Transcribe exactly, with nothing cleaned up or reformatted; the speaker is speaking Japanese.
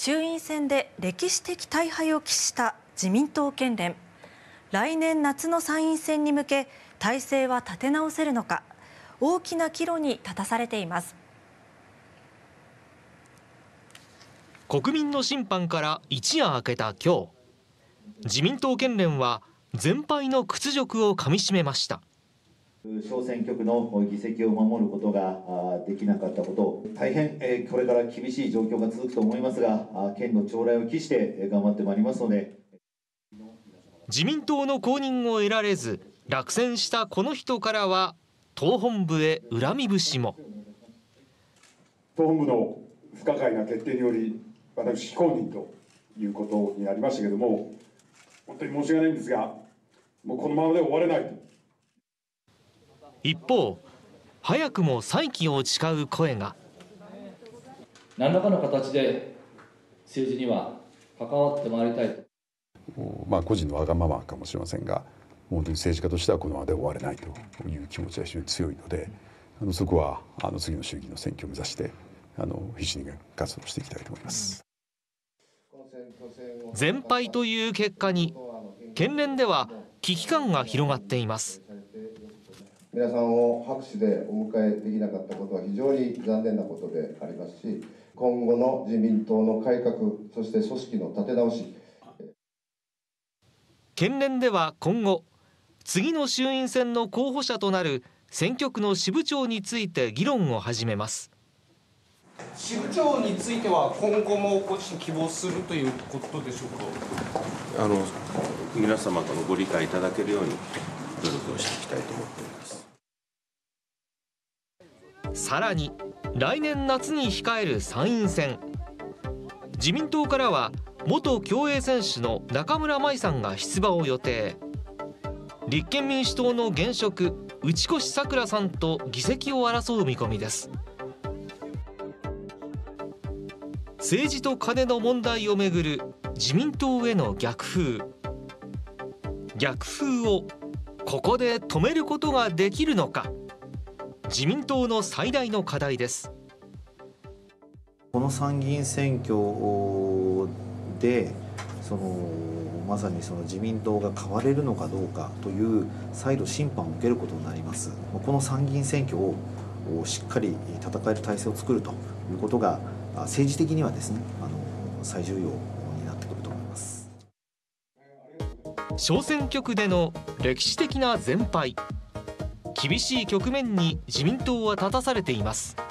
衆院選で歴史的大敗を喫した自民党県連。来年夏の参院選に向け体制は立て直せるのか、大きな岐路に立たされています。 国民の審判から一夜明けた今日、自民党県連は全敗の屈辱をかみしめました。 小選挙区の議席を守ることができなかったこと、大変これから厳しい状況が続くと思いますが、県の将来を期して頑張ってまいりますので。 自民党の公認を得られず落選したこの人からは、党本部へ恨み節も。 党本部の不可解な決定により私非公認ということになりましたけれども、本当に申し訳ないんですが、もうこのままで終われないと。 一方、早くも再起を誓う声が。 何らかの形で政治には関わってまいりたいと。 まあ個人のわがままかもしれませんが、本当に政治家としてはこのままで終われないという気持ちは非常に強いので、あのそこはあの次の衆議院の選挙を目指してあの必死に活動していきたいと思います。 全敗という結果に県連では危機感が広がっています。 皆さんを拍手でお迎えできなかったことは非常に残念なことでありますし、今後の自民党の改革、そして組織の立て直し。 県連では今後、次の衆院選の候補者となる選挙区の支部長について議論を始めます。 支部長については今後もご自身希望するということでしょうか。 あの皆様からのご理解いただけるように努力をしていきたいと思っています。 さらに来年夏に控える参院選、自民党からは元競泳選手の中村舞さんが出馬を予定。立憲民主党の現職内越さくらさんと議席を争う見込みです。政治とカネの問題をめぐる自民党への逆風。逆風をここで止めることができるのか、自民党の最大の課題です。 この参議院選挙でそのまさにその自民党が変われるのかどうかという再度審判を受けることになります。この参議院選挙をしっかり戦える体制を作るということが政治的にはですね、あの最重要になってくると思います。 小選挙区での歴史的な全敗、厳しい局面に自民党は立たされています。